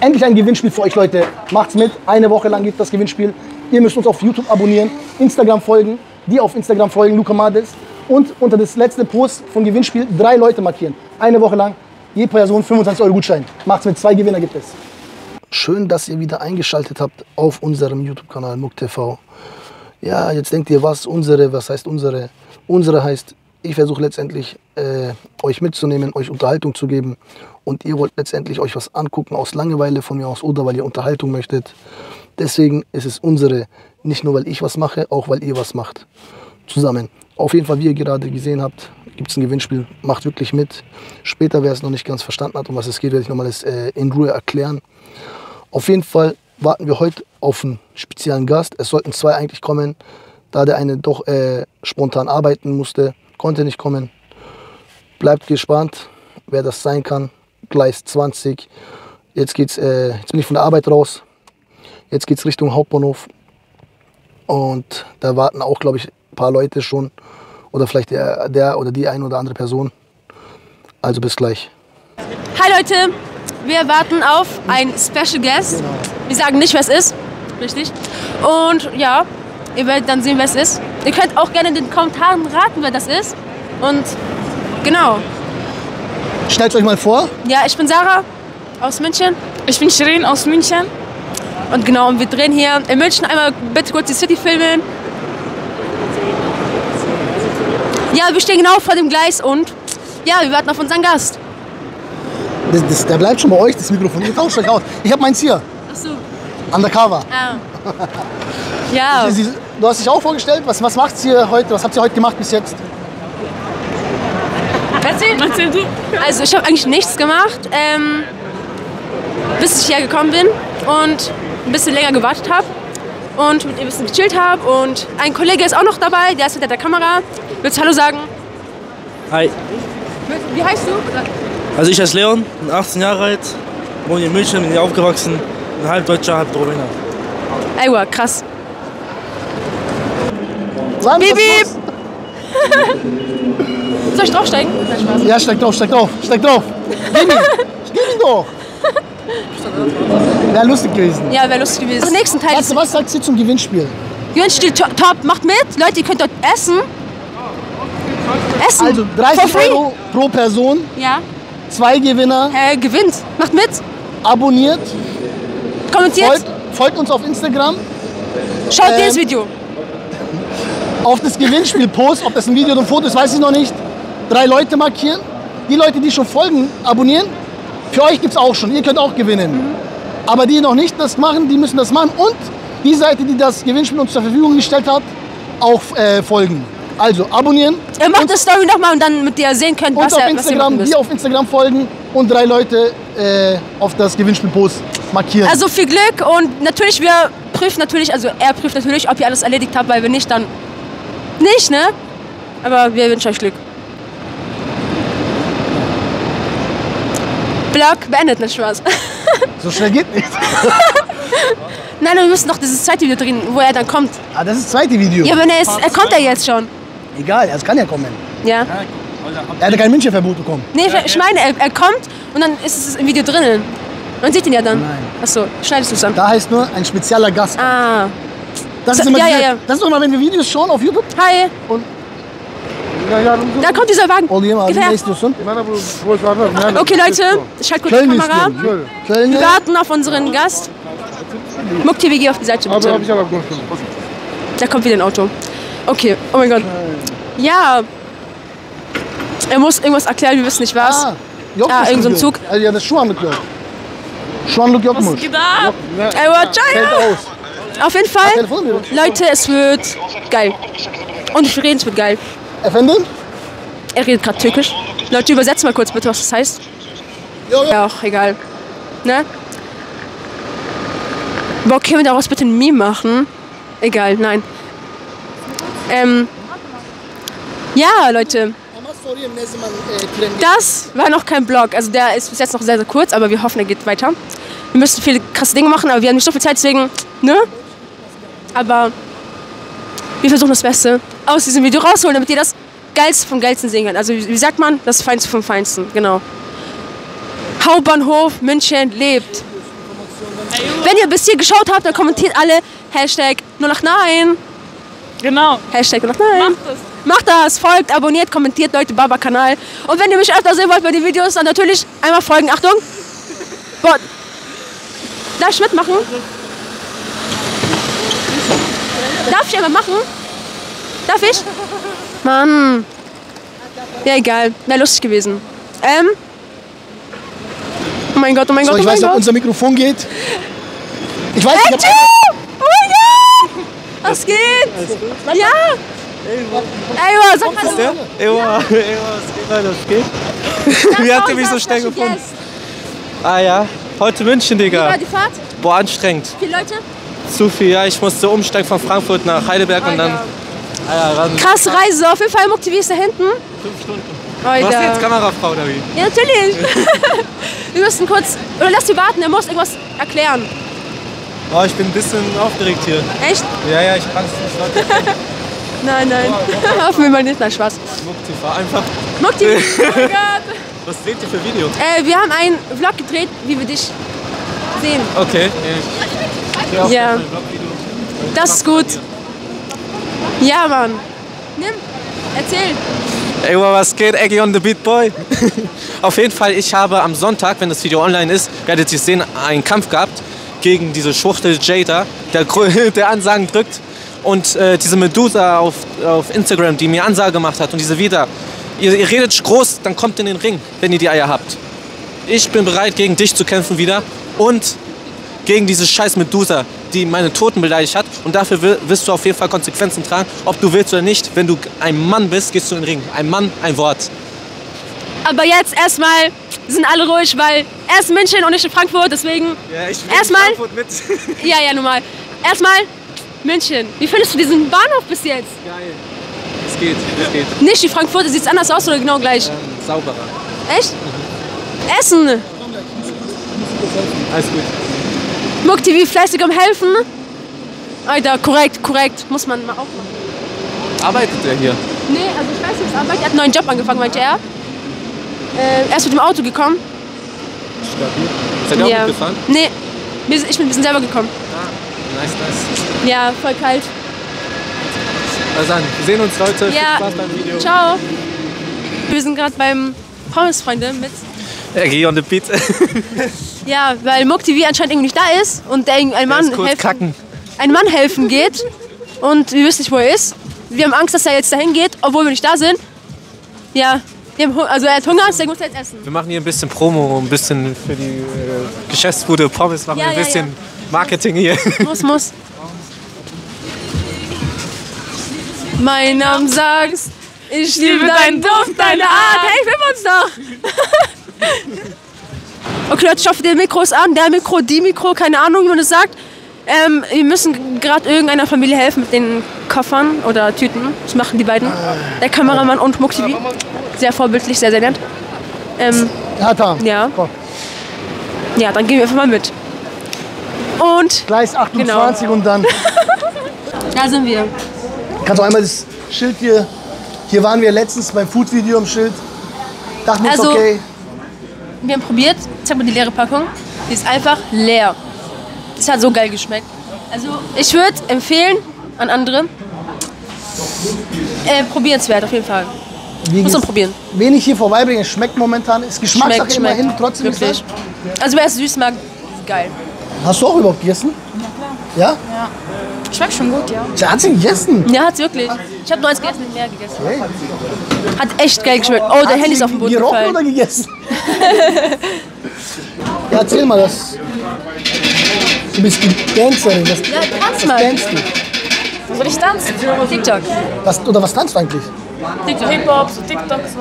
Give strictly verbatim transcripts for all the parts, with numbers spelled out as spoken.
endlich ein Gewinnspiel für euch, Leute. Macht's mit. Eine Woche lang geht das Gewinnspiel. Ihr müsst uns auf YouTube abonnieren, Instagram folgen, die auf Instagram folgen, Luca Mades. Und unter das letzte Post vom Gewinnspiel drei Leute markieren. Eine Woche lang, je Person fünfundzwanzig Euro Gutschein. Macht's mit, zwei Gewinner gibt es. Schön, dass ihr wieder eingeschaltet habt auf unserem YouTube-Kanal Muck T V. Ja, jetzt denkt ihr, was unsere, was heißt unsere? Unsere heißt, ich versuche letztendlich äh, euch mitzunehmen, euch Unterhaltung zu geben. Und ihr wollt letztendlich euch was angucken aus Langeweile von mir aus oder weil ihr Unterhaltung möchtet. Deswegen ist es unsere, nicht nur weil ich was mache, auch weil ihr was macht. Zusammen. Auf jeden Fall, wie ihr gerade gesehen habt, gibt es ein Gewinnspiel. Macht wirklich mit. Später, wer es noch nicht ganz verstanden hat, um was es geht, werde ich nochmal äh, in Ruhe erklären. Auf jeden Fall warten wir heute auf einen speziellen Gast. Es sollten zwei eigentlich kommen, da der eine doch äh, spontan arbeiten musste, konnte nicht kommen. Bleibt gespannt, wer das sein kann. Gleis zwanzig. Jetzt, geht's, äh, jetzt bin ich von der Arbeit raus. Jetzt geht es Richtung Hauptbahnhof. Und da warten auch, glaube ich, ein paar Leute schon. Oder vielleicht der, der oder die eine oder andere Person. Also bis gleich. Hi Leute! Wir warten auf einen Special Guest. Genau. Wir sagen nicht, wer es ist. Richtig. Und ja, ihr werdet dann sehen, wer es ist. Ihr könnt auch gerne in den Kommentaren raten, wer das ist. Und genau. Stellt euch mal vor. Ja, ich bin Sarah aus München. Ich bin Shirin aus München. Und genau, und wir drehen hier in München einmal bitte kurz die City filmen. Ja, wir stehen genau vor dem Gleis und ja, wir warten auf unseren Gast. Das, das, der bleibt schon bei euch, das Mikrofon. Ihr tauscht euch aus. Ich habe meins hier. Ach so. Undercover. Ah. Ja. Sie, du hast dich auch vorgestellt. Was, was macht ihr heute? Was habt ihr heute gemacht bis jetzt? Erzähl. Erzähl du. Also ich habe eigentlich nichts gemacht, ähm, bis ich hierher gekommen bin und ein bisschen länger gewartet habe und mit ihr ein bisschen gechillt habe. Und ein Kollege ist auch noch dabei, der ist hinter der Kamera. Willst du Hallo sagen? Hi, Wie heißt du? also ich heiße Leon, bin achtzehn Jahre alt, wohne in München, bin hier aufgewachsen, bin halb Deutscher, halb Rumäner. Ey, wow, krass. Sagen, Piep, was piep. los? Soll ich draufsteigen? Nein, Spaß. Ja, steig drauf, steig drauf, steig drauf. Gib mir. Gib mir doch. Wäre lustig gewesen. Ja, wäre lustig gewesen. Im nächsten Teil Was, ist was sagt ihr zum Gewinnspiel? Gewinnspiel to- top. Macht mit. Leute, ihr könnt dort essen. Essen. Also For dreißig free. Euro pro Person, Ja. zwei Gewinner, Äh, gewinnt. Macht mit. abonniert, Kommentiert. folgt, folgt uns auf Instagram, Schaut ähm, dir das Video. auf das Gewinnspiel Post, ob das ein Video oder ein Foto ist, weiß ich noch nicht. Drei Leute markieren. Die Leute, die schon folgen, abonnieren. Für euch gibt es auch schon, ihr könnt auch gewinnen. Mhm. Aber die noch nicht das machen, die müssen das machen. Und die Seite, die das Gewinnspiel uns zur Verfügung gestellt hat, auch äh, folgen. Also abonnieren. Ihr macht und, eine Story nochmal und dann mit dir sehen könnt, und was auf ihr, was ihr machen Instagram, müsst. die auf Instagram folgen und drei Leute äh, auf das Gewinnspiel-Post markieren. Also viel Glück und natürlich, wir prüfen natürlich, also er prüft natürlich, ob ihr alles erledigt habt, weil wenn nicht, dann nicht, ne? Aber wir wünschen euch Glück. Vlog beendet, nicht Spaß. So schnell geht nicht. Nein, wir müssen noch dieses zweite Video drehen, wo er dann kommt. Ah, das ist das zweite Video. Ja, wenn er ist, er kommt er jetzt schon. Egal, es kann ja kommen. Ja. Er hat kein Münchenverbot bekommen. Nee, ich, ich meine, er, er kommt und dann ist es im Video drinnen. Man sieht ihn ja dann. Nein. Achso, schneidest du es dann. Da heißt nur ein spezieller Gast. Ah. Das ist So, immer, ja, diese, ja, ja. Das ist immer, wenn wir Videos schauen auf YouTube. Hi, Und da kommt dieser Wagen. Olayım abi Gib her. ne istiyorsun? Okay, Leute, ich halte kurz die Köln Kamera. istiyorum. Köln Wir ne? warten auf unseren Gast. Muck T V, geh auf die Seite bitte. Da kommt wieder ein Auto. Okay, oh mein Gott. Ja. Er muss irgendwas erklären, wir wissen nicht was. Aa, yok Ah, mu irgend so ein stüdyo? Zug. Ya da şu anlık yok. Şu anlık yokmuş. Geht ab. Ey, what, Fällt China? aus. Auf jeden Fall, Telefon mu? Leute, es wird geil. Und ich rede, es wird geil. Efendim? Er redet gerade türkisch. Leute, übersetzt mal kurz bitte, was das heißt. Yok yok. Ja, auch egal. Ne? Boah, können wir daraus bitte ein Meme machen? Egal, nein. Ähm. Ja, Leute. Ama sorayım ne zaman e, tren Das war noch kein Vlog. Also der ist bis jetzt noch sehr, sehr kurz, aber wir hoffen, er geht weiter. Wir müssen viele krasse Dinge machen, aber wir haben nicht so viel Zeit, deswegen, ne? Aber wir versuchen das Beste aus diesem Video rausholen, damit ihr das Geilste vom Geilsten sehen könnt. Also wie, wie sagt man? Das Feinste vom Feinsten, genau. Hauptbahnhof München lebt. Wenn ihr bis hier geschaut habt, dann kommentiert alle Hashtag null acht neun. Genau. Hashtag null acht neun. Macht das. Macht das, folgt, abonniert, kommentiert, Leute, Baba-Kanal. Und wenn ihr mich öfter sehen wollt bei den Videos, dann natürlich einmal folgen. Achtung. Boah. Darf ich mitmachen? Darf ich einmal machen? Darf ich? Mann. Ja, egal. Wäre lustig gewesen. Ähm. Oh mein Gott, oh mein So, Gott, oh ich mein weiß nicht, ob Gott. unser Mikrofon geht. Ich weiß nicht, Hey, ob... oh mein Gott! Was geht? Ja! Ey, was sag mal so. Ewa, Ewa, was geht, Leute, was geht? Wie habt ihr mich so schnell gefunden? Yes. Ah ja, heute München, Wie Digga. war die Fahrt? Boah, anstrengend. Viele Leute? Zu viel, ja, ich musste umsteigen von Frankfurt nach Heidelberg und dann... Alter. Ah ja, dann Krasse Reise. Auf jeden Fall Muck T V ist da hinten. fünf Stunden. Alter. Du hast jetzt Kamerafrau, oder wie? Ja, natürlich. Wir müssen kurz... Oder lass ihn warten, er muss irgendwas erklären. Oh, ich bin ein bisschen aufgeregt hier. Echt? Ja, ja, ich kann es nicht Leute. Nein, nein. Hoffen wir mal nicht. Nein, Spaß. Muck T V, einfach. Muck T V. Oh mein Gott. Was dreht ihr für Video? Äh, wir haben einen Vlog gedreht, wie wir dich sehen. Okay. Ja. Ich Ja. Das ist gut. Ja, Mann. Nimm. Erzähl. Ey, was geht? Eggy on the Beat Boy. Auf jeden Fall, ich habe am Sonntag, wenn das Video online ist, werdet ihr sehen, einen Kampf gehabt gegen diese Schwuchtel Jada, der, der Ansagen drückt. Und äh, diese Medusa auf, auf Instagram, die mir Ansage gemacht hat und diese wieder. Ihr, ihr redet groß, dann kommt in den Ring, wenn ihr die Eier habt. Ich bin bereit, gegen dich zu kämpfen wieder und gegen diese scheiß Medusa, die meine Toten beleidigt hat. Und dafür wirst du auf jeden Fall Konsequenzen tragen, ob du willst oder nicht. Wenn du ein Mann bist, gehst du in den Ring. Ein Mann, ein Wort. Aber jetzt erstmal sind alle ruhig, weil er ist in München und ich in Frankfurt, deswegen Ja, ich Erstmal- Frankfurt mit. ja, ja, normal. Erstmal München. Wie findest du diesen Bahnhof bis jetzt? Geil. Es geht, es geht. Nicht wie Frankfurt, sieht es anders aus oder genau gleich? Ähm, sauberer. Echt? Essen. Alles gut. Muck T V fleißig am Helfen. Alter, korrekt, korrekt. Muss man mal aufmachen. Arbeitet er hier? Nee, also ich weiß nicht, aber er hat einen neuen Job angefangen, meinte er. Äh, er ist mit dem Auto gekommen. Seid ihr auch mitgefahren? Nee, wir sind- ich bin, wir sind selber gekommen. Ah, nice, nice. Ja, voll kalt. Also dann, wir sehen uns, Leute. Ja. Viel Spaß beim Video. Ciao. Wir sind gerade beim Pommes-Freunde mit. Eggy on the Beat. Ja, weil Muck T V anscheinend irgendwie nicht da ist und der ein Mann, Lass kurz helfen, kacken. ein Mann helfen geht und wir wissen nicht, wo er ist. Wir haben Angst, dass er jetzt dahin geht, obwohl wir nicht da sind. Ja, wir haben, Hu- also er hat Hunger, deswegen muss er jetzt essen. Wir machen hier ein bisschen Promo, ein bisschen für die äh, Geschäftsbude Pommes, machen Ja, wir ein ja, bisschen Marketing hier. Muss, muss. Mein Name sagst, ich liebe deinen Duft, deine Art. Hey, filmen uns doch. Okay, Leute, ich hoffe, der Mikro ist an. Der Mikro, die Mikro, keine Ahnung, wie man das sagt. Ähm, wir müssen gerade irgendeiner Familie helfen mit den Koffern oder Tüten. Das machen die beiden. Der Kameramann und Muck T V. Sehr vorbildlich, sehr, sehr nett. Ähm, Ja, Tam. ja. Komm. Ja, dann gehen wir einfach mal mit. Und Gleis achtundzwanzig Genau. und dann da sind wir. kannst du einmal das Schild hier. Hier waren wir letztens beim Food-Video im Schild. Dachten uns, Also- okay, Wir haben probiert, zeig mal die leere Packung. Die ist einfach leer. Das hat so geil geschmeckt. Also ich würde empfehlen an andere, äh, probierenswert auf jeden Fall. wie Muss man ges- probieren. wen ich hier vorbeibringe, schmeckt momentan. Ist Geschmackssache Schmeckt, schmeckt. immerhin, trotzdem Wirklich. gesagt. Also wer es süß mag, geil. Hast du auch überhaupt gegessen? Ja? Schmeckt schon gut, ja. Ja, hat sie gegessen? Ja, hat's wirklich. Ich habe nur eins gegessen, nicht mehr gegessen. Hey. Hat echt geil geschmeckt. Oh, der Hat Handy ist sie auf dem Boden gerochen gefallen. oder gegessen? Ja, erzähl mal das. Du bist die Dancerin. Was, Ja, tanz was mal. tanzt du? Soll ich tanzen? TikTok. Was, oder was tanzt du eigentlich? TikTok. Hip-Hop, so TikTok, so.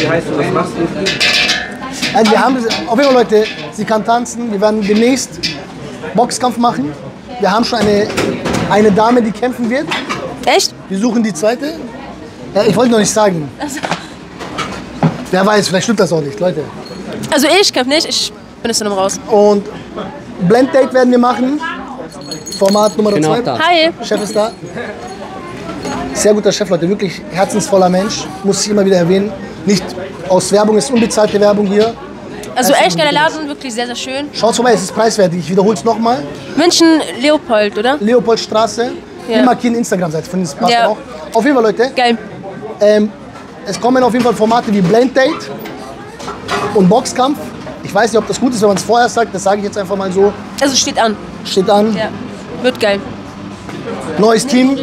Also wir haben, auf jeden Fall Leute, sie kann tanzen. Wir werden demnächst Boxkampf machen. Wir haben schon eine, eine Dame, die kämpfen wird. Echt? Wir suchen die zweite. Ja, ich wollte noch nicht sagen. Wer weiß, vielleicht stimmt das auch nicht, Leute. Also ich kämpfe nicht, ich bin jetzt dann raus. Und Blend-Date werden wir machen. Format Nummer zwei. Hi. Chef ist da. Sehr guter Chef, Leute, wirklich herzensvoller Mensch. Muss ich immer wieder erwähnen. Nicht aus Werbung, ist unbezahlte Werbung hier. Also Essen echt geiler und Laden, wirklich sehr, sehr schön. Schaut vorbei, es ist preiswertig. Ich wiederhole es nochmal. München, Leopold, oder? Leopoldstraße. Ja. Wir markieren die Instagram-Seite von diesem Partner Ja. auch. Auf jeden Fall, Leute. Geil. Ähm, es kommen auf jeden Fall Formate wie Blind Date und Boxkampf. Ich weiß nicht, ob das gut ist, wenn man es vorher sagt. Das sage ich jetzt einfach mal so. Also steht an. Steht an. Ja. Wird geil. Neues Team.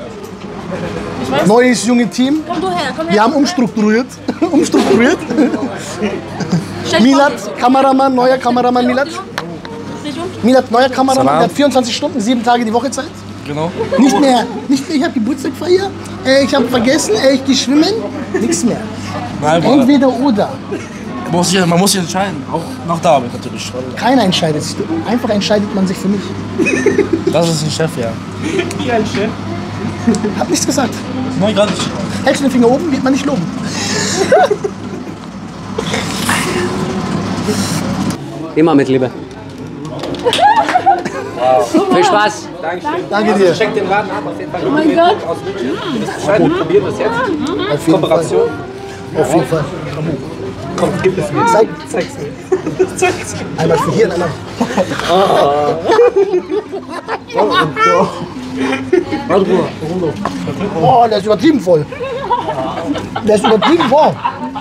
Neues junge Team. Komm du her, komm her. Wir haben umstrukturiert. umstrukturiert. Stell dich Milat, vor. Kameramann, neuer Kameramann Milat. Milat, neuer Kameramann. Salam. Der hat vierundzwanzig Stunden, sieben Tage die Woche Zeit. Genau. Nicht mehr. Nicht mehr, ich habe Geburtstag feiern. Äh, ich habe vergessen, äh, ich gehe schwimmen. Nichts mehr. Nein, Bruder. Entweder oder. Muss sich, man muss sich entscheiden. Auch nach der Arbeit natürlich. Keiner entscheidet sich. Einfach entscheidet man sich für mich. Das ist ein Chef, ja. Hab nichts gesagt. Nein, gar nicht. Hältst du den Finger oben, wird man nicht loben. Immer mit Liebe. Viel Spaß. Danke dir. Check den Laden ab, auf jeden Fall. Oh mein Gott. Du bist Bescheid, wir probieren das jetzt. Auf jeden Kooperation. Fall. Auf jeden Fall. Komm, gib es mir. Zeig. Zeig's mir. Einmal für hier und einmal. Oh, der ist übertrieben voll. Der ist übertrieben voll.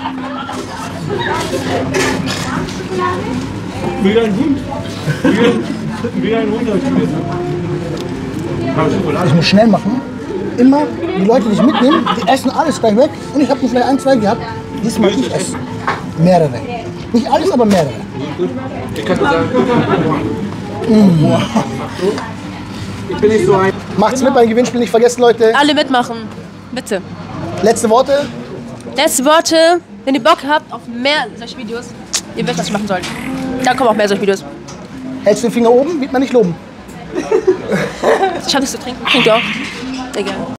Wie ein Hund. Wie ein Hund. Ich muss schnell machen. Immer die Leute, die ich mitnehme, die essen alles gleich weg. Und ich habe nur vielleicht ein, zwei gehabt. Diesmal nicht essen. Mehrere. Nicht alles, aber mehrere. Mm. Ich bin nicht so ein. Macht's mit beim Gewinnspiel, nicht vergessen, Leute. Alle mitmachen. Bitte. Letzte Worte. Letzte Worte. Wenn ihr Bock habt auf mehr solche Videos, ihr wisst, was ihr machen sollt. Dann kommen auch mehr solche Videos. Hältst du den Finger oben, wird man nicht loben. Ich hab nichts zu trinken. Trinkt ihr auch? Egal.